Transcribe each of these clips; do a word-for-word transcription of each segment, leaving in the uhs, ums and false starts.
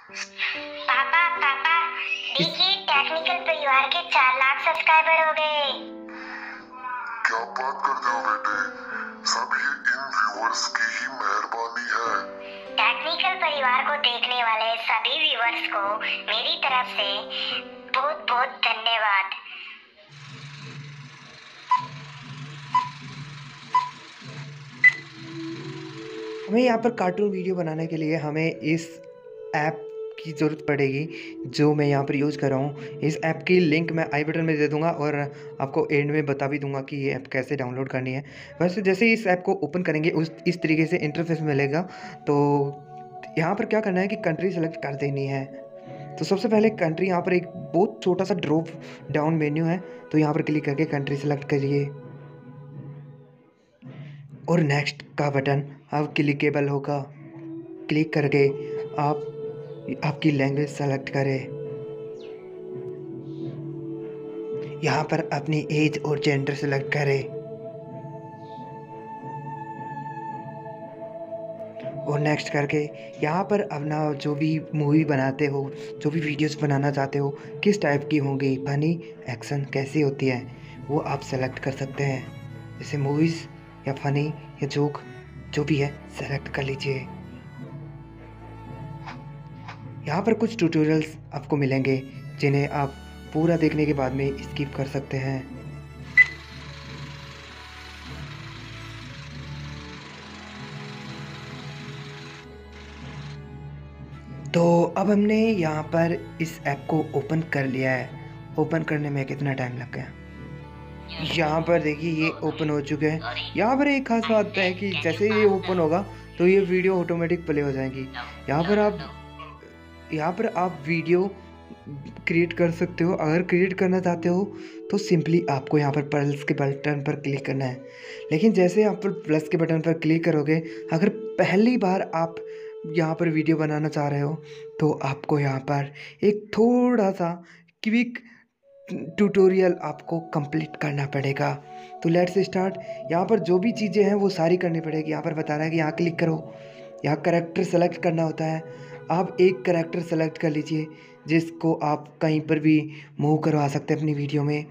पापा पापा देखिए टेक्निकल परिवार के चार लाख सब्सक्राइबर हो गए। क्या बात करते हो बेटे, सब ये इन व्यूअर्स की ही मेहरबानी है। टेक्निकल परिवार को देखने वाले सभी व्यूअर्स को मेरी तरफ से बहुत बहुत धन्यवाद। हमें यहाँ पर कार्टून वीडियो बनाने के लिए हमें इस ऐप की ज़रूरत पड़ेगी जो मैं यहाँ पर यूज़ कर रहा हूँ। इस ऐप की लिंक मैं आई बटन में दे दूँगा और आपको एंड में बता भी दूँगा कि ये ऐप कैसे डाउनलोड करनी है। वैसे जैसे इस ऐप को ओपन करेंगे उस इस तरीके से इंटरफेस मिलेगा। तो यहाँ पर क्या करना है कि कंट्री सेलेक्ट कर देनी है। तो सबसे पहले कंट्री, यहाँ पर एक बहुत छोटा सा ड्रॉप डाउन मेन्यू है, तो यहाँ पर क्लिक करके कंट्री सेलेक्ट करिए और नेक्स्ट का बटन अब क्लिकेबल होगा। क्लिक करके आप आपकी लैंग्वेज सेलेक्ट करें। यहाँ पर अपनी एज और जेंडर सेलेक्ट करें और नेक्स्ट करके यहाँ पर अपना जो भी मूवी बनाते हो, जो भी वीडियोस बनाना चाहते हो, किस टाइप की होंगी, फनी, एक्शन कैसी होती है, वो आप सेलेक्ट कर सकते हैं। जैसे मूवीज़ या फनी या जोक जो भी है सेलेक्ट कर लीजिए। यहाँ पर कुछ ट्यूटोरियल्स आपको मिलेंगे जिन्हें आप पूरा देखने के बाद में स्किप कर सकते हैं। तो अब हमने यहाँ पर इस ऐप को ओपन कर लिया है। ओपन करने में कितना टाइम लग गया, यहाँ पर देखिए ये ओपन हो चुके हैं। यहाँ पर एक खास बात है कि जैसे ये ओपन होगा तो ये वीडियो ऑटोमेटिक प्ले हो जाएगी। यहाँ पर आप यहाँ पर आप वीडियो क्रिएट कर सकते हो। अगर क्रिएट करना चाहते हो तो सिंपली आपको यहाँ पर प्लस के बटन पर क्लिक करना है। लेकिन जैसे आप प्लस के बटन पर क्लिक करोगे, अगर पहली बार आप यहाँ पर वीडियो बनाना चाह रहे हो तो आपको यहाँ पर एक थोड़ा सा क्विक ट्यूटोरियल आपको कंप्लीट करना पड़ेगा। तो लेट्स स्टार्ट। यहाँ पर जो भी चीज़ें हैं वो सारी करनी पड़ेगी। यहाँ पर बता रहा है कि यहाँ क्लिक करो, यहाँ करैक्टर सेलेक्ट करना होता है। आप एक करैक्टर सेलेक्ट कर लीजिए जिसको आप कहीं पर भी मूव करवा सकते हैं अपनी वीडियो में।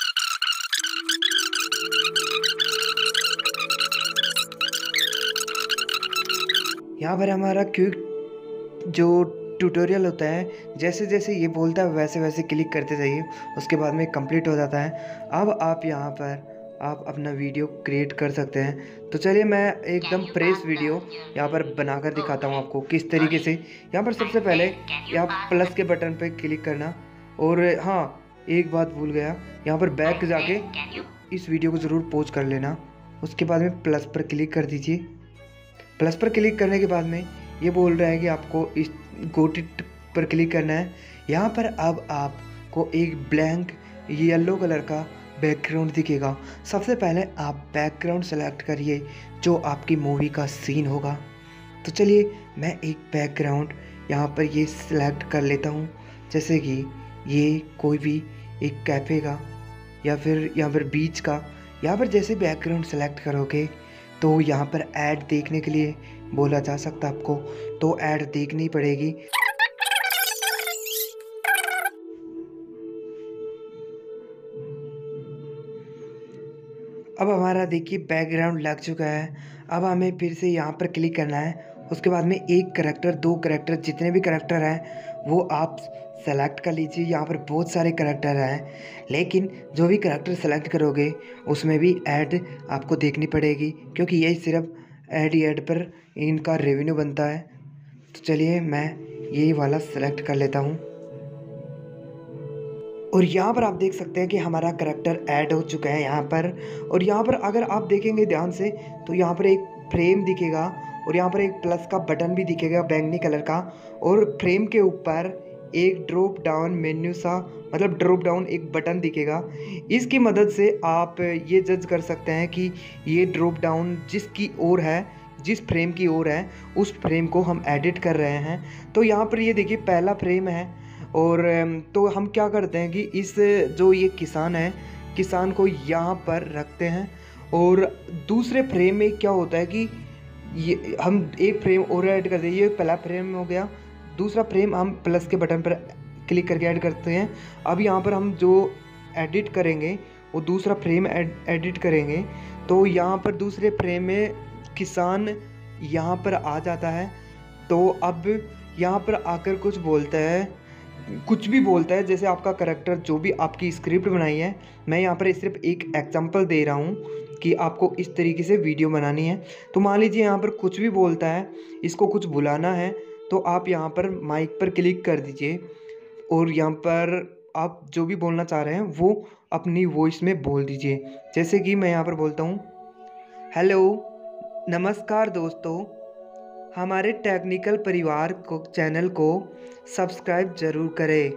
यहाँ पर हमारा क्विक जो ट्यूटोरियल होता है, जैसे जैसे ये बोलता है वैसे वैसे क्लिक करते जाइए, उसके बाद में कंप्लीट हो जाता है। अब आप यहाँ पर आप अपना वीडियो क्रिएट कर सकते हैं। तो चलिए मैं एकदम फ्रेश वीडियो यहाँ पर बनाकर दिखाता हूँ आपको किस तरीके से। यहाँ पर सबसे पहले यहाँ प्लस के बटन पर क्लिक करना, और हाँ एक बात भूल गया, यहाँ पर बैक जाके इस वीडियो को ज़रूर पॉज कर लेना। उसके बाद में प्लस पर क्लिक कर दीजिए। प्लस पर क्लिक करने के बाद में ये बोल रहा है कि आपको इस गोटिट पर क्लिक करना है। यहाँ पर अब आपको एक ब्लैंक येलो कलर का बैकग्राउंड दिखेगा। सबसे पहले आप बैकग्राउंड सेलेक्ट करिए जो आपकी मूवी का सीन होगा। तो चलिए मैं एक बैकग्राउंड यहाँ पर ये सिलेक्ट कर लेता हूँ, जैसे कि ये कोई भी एक कैफ़े का या फिर यहाँ पर बीच का। यहाँ पर जैसे बैकग्राउंड सेलेक्ट करोगे तो यहाँ पर ऐड देखने के लिए बोला जा सकता है आपको, तो ऐड देखनी पड़ेगी। अब हमारा देखिए बैकग्राउंड लग चुका है। अब हमें फिर से यहाँ पर क्लिक करना है। उसके बाद में एक करैक्टर, दो करैक्टर, जितने भी करैक्टर हैं वो आप सेलेक्ट कर लीजिए। यहाँ पर बहुत सारे करैक्टर हैं, लेकिन जो भी करैक्टर सेलेक्ट करोगे उसमें भी ऐड आपको देखनी पड़ेगी, क्योंकि ये सिर्फ ऐड ही ऐड पर इनका रेवेन्यू बनता है। तो चलिए मैं यही वाला सेलेक्ट कर लेता हूँ, और यहाँ पर आप देख सकते हैं कि हमारा करैक्टर ऐड हो चुका है यहाँ पर। और यहाँ पर अगर आप देखेंगे ध्यान से तो यहाँ पर एक फ्रेम दिखेगा और यहाँ पर एक प्लस का बटन भी दिखेगा बैंगनी कलर का, और फ्रेम के ऊपर एक ड्रॉप डाउन मेन्यू सा, मतलब ड्रॉप डाउन एक बटन दिखेगा। इसकी मदद से आप ये जज कर सकते हैं कि ये ड्रॉप डाउन जिसकी ओर है, जिस फ्रेम की ओर है, उस फ्रेम को हम एडिट कर रहे हैं। तो यहाँ पर ये देखिए पहला फ्रेम है, और तो हम क्या करते हैं कि इस जो ये किसान है, किसान को यहाँ पर रखते हैं। और दूसरे फ्रेम में क्या होता है कि ये हम एक फ्रेम और ऐड कर दें। ये पहला फ्रेम हो गया, दूसरा फ्रेम हम प्लस के बटन पर क्लिक करके ऐड करते हैं। अब यहाँ पर हम जो एडिट करेंगे वो दूसरा फ्रेम एडिट करेंगे, तो यहाँ पर दूसरे फ्रेम में किसान यहाँ पर आ जाता है। तो अब यहाँ पर आकर कुछ बोलता है, कुछ भी बोलता है, जैसे आपका करैक्टर जो भी आपकी स्क्रिप्ट बनाई है, मैं यहाँ पर सिर्फ एक एग्जांपल दे रहा हूँ कि आपको इस तरीके से वीडियो बनानी है। तो मान लीजिए यहाँ पर कुछ भी बोलता है, इसको कुछ बुलाना है, तो आप यहाँ पर माइक पर क्लिक कर दीजिए और यहाँ पर आप जो भी बोलना चाह रहे हैं वो अपनी वॉइस में बोल दीजिए। जैसे कि मैं यहाँ पर बोलता हूँ, हेलो नमस्कार दोस्तों, हमारे टेक्निकल परिवार को चैनल को सब्सक्राइब ज़रूर करें।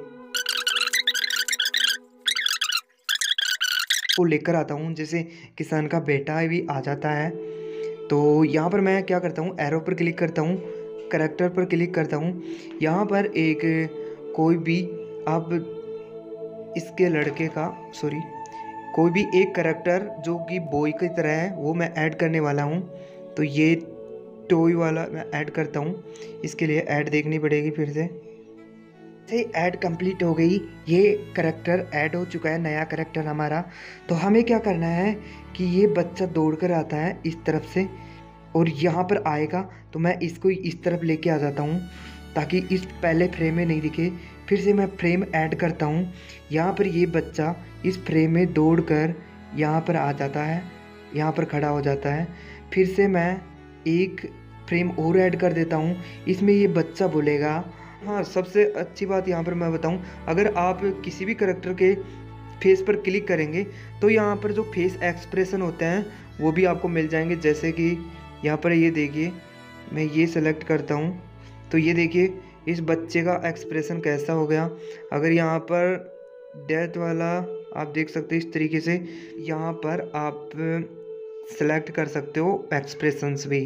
वो लेकर आता हूँ, जैसे किसान का बेटा भी आ जाता है। तो यहाँ पर मैं क्या करता हूँ, एरो पर क्लिक करता हूँ, करैक्टर पर क्लिक करता हूँ। यहाँ पर एक कोई भी आप इसके लड़के का सॉरी कोई भी एक करैक्टर जो कि बॉय की तरह है वो मैं ऐड करने वाला हूँ। तो ये टॉय वाला मैं ऐड करता हूँ, इसके लिए ऐड देखनी पड़ेगी फिर से। से ऐड कंप्लीट हो गई, ये करैक्टर ऐड हो चुका है, नया करैक्टर हमारा। तो हमें क्या करना है कि ये बच्चा दौड़ कर आता है इस तरफ से और यहाँ पर आएगा, तो मैं इसको इस तरफ लेके आ जाता हूँ ताकि इस पहले फ्रेम में नहीं दिखे। फिर से मैं फ्रेम ऐड करता हूँ, यहाँ पर ये बच्चा इस फ्रेम में दौड़ कर यहाँ पर आ जाता है, यहाँ पर खड़ा हो जाता है। फिर से मैं एक फ्रेम और ऐड कर देता हूँ, इसमें ये बच्चा बोलेगा। हाँ, सबसे अच्छी बात यहाँ पर मैं बताऊँ, अगर आप किसी भी करैक्टर के फेस पर क्लिक करेंगे तो यहाँ पर जो फेस एक्सप्रेशन होते हैं वो भी आपको मिल जाएंगे। जैसे कि यहाँ पर ये देखिए, मैं ये सेलेक्ट करता हूँ तो ये देखिए इस बच्चे का एक्सप्रेशन कैसा हो गया। अगर यहाँ पर डेथ वाला आप देख सकते हो, इस तरीके से यहाँ पर आप सेलेक्ट कर सकते हो एक्सप्रेशंस भी।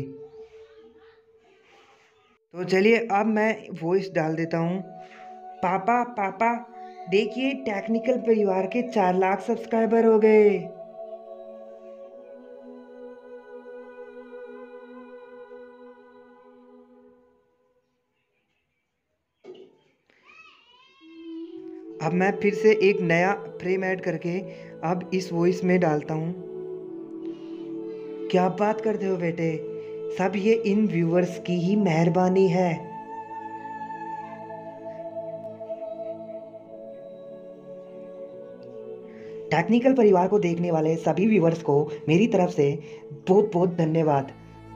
तो चलिए अब मैं वॉइस डाल देता हूँ। पापा पापा देखिए, टेक्निकल परिवार के चार लाख सब्सक्राइबर हो गए। अब मैं फिर से एक नया फ्रेम ऐड करके अब इस वॉइस में डालता हूँ। क्या बात करते हो बेटे, सब ये इन व्यूअर्स की ही मेहरबानी है। टेक्निकल परिवार को देखने वाले सभी व्यूअर्स को मेरी तरफ से बहुत बहुत धन्यवाद।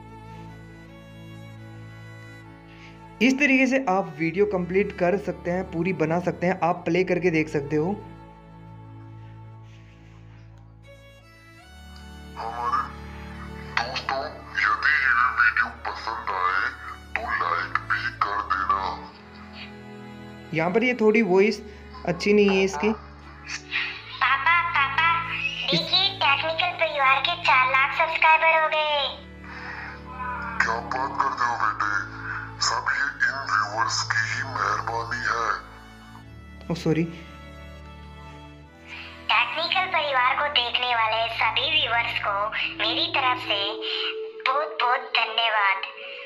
इस तरीके से आप वीडियो कंप्लीट कर सकते हैं, पूरी बना सकते हैं, आप प्ले करके देख सकते हो। हमारे दोस्तों, यदि ये वीडियो पसंद आए तो लाइक भी कर देना। यहाँ पर ये थोड़ी वॉइस अच्छी नहीं है इसकी। पापा पापा देखिए, टेक्निकल परिवार के चार लाख सब्सक्राइबर हो गए। क्या बात करते हो बेटे, सब ये इन व्यूअर्स की ही मेहरबानी है। ओ सॉरी। टेक्निकल परिवार को देखने वाले सभी व्यूअर्स को मेरी तरफ से बहुत बहुत धन्यवाद।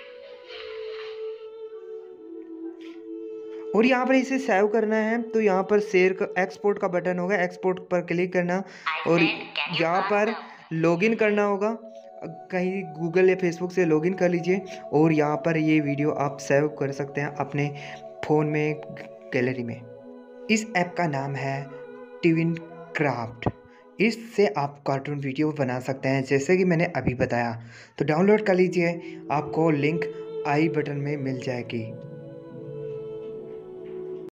और यहाँ पर इसे सेव करना है तो यहाँ पर शेयर का एक्सपोर्ट का बटन होगा, एक्सपोर्ट पर क्लिक करना और यहाँ पर लॉगिन करना होगा। कहीं गूगल या फेसबुक से लॉगिन कर लीजिए और यहाँ पर ये वीडियो आप सेव कर सकते हैं अपने फ़ोन में गैलरी में। इस ऐप का नाम है ट्विन क्राफ्ट। इससे आप कार्टून वीडियो बना सकते हैं जैसे कि मैंने अभी बताया। तो डाउनलोड कर लीजिए, आपको लिंक आई बटन में मिल जाएगी।